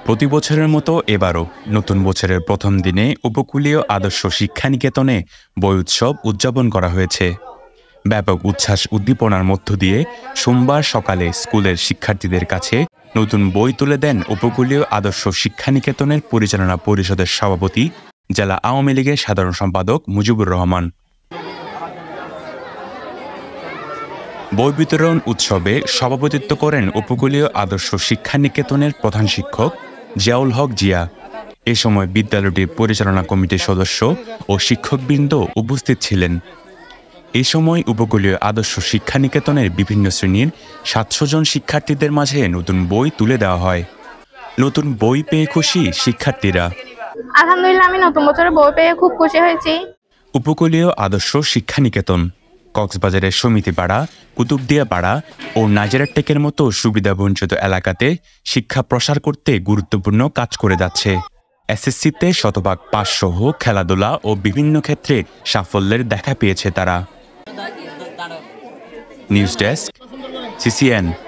প্রতি বছরের মতো এবারও নতুন বছরের প্রথম দিনে উপকূলীয় আদর্শ শিক্ষা নিকেতনে বই উৎসব উদযাপন করা হয়েছে। ব্যাপক উচ্ছ্বাস উদ্দীপনার মধ্য দিয়ে সোমবার সকালে স্কুলের শিক্ষার্থীদের কাছে নতুন বই তুলে দেন উপকূলীয় আদর্শ শিক্ষা নিকেতনের পরিচালনা পরিষদের সভাপতি জেলা আওয়ামী লীগের সাধারণ সম্পাদক মুজিবুর রহমান। বই বিতরণ উৎসবে সভাপতিত্ব করেন উপকূলীয় আদর্শ শিক্ষা নিকেতনের প্রধান শিক্ষক জিয়াউল হক জিয়া। এ সময় বিদ্যালয়টির পরিচালনা কমিটির সদস্য ও শিক্ষকবৃন্দ উপস্থিত ছিলেন। এ সময় উপকূলীয় আদর্শ শিক্ষা নিকেতনের বিভিন্ন শ্রেণীর ৭০০ জন শিক্ষার্থীদের মাঝে নতুন বই তুলে দেওয়া হয়। নতুন বই পেয়ে খুশি শিক্ষার্থীরা। আলহামদুলিল্লাহ, আমি নতুন বছরে বই পেয়ে খুব খুশি হয়েছি। উপকূলীয় আদর্শ শিক্ষা নিকেতন কক্সবাজারের সমিতিপাড়া, কুতুবদিয়া পাড়া ও নাজিরাটেকের মতো সুবিধাবঞ্চিত এলাকাতে শিক্ষা প্রসার করতে গুরুত্বপূর্ণ কাজ করে যাচ্ছে। এসএসসিতে শতভাগ পাস সহ খেলাধুলা ও বিভিন্ন ক্ষেত্রে সাফল্যের দেখা পেয়েছে তারা। News desk, CCN.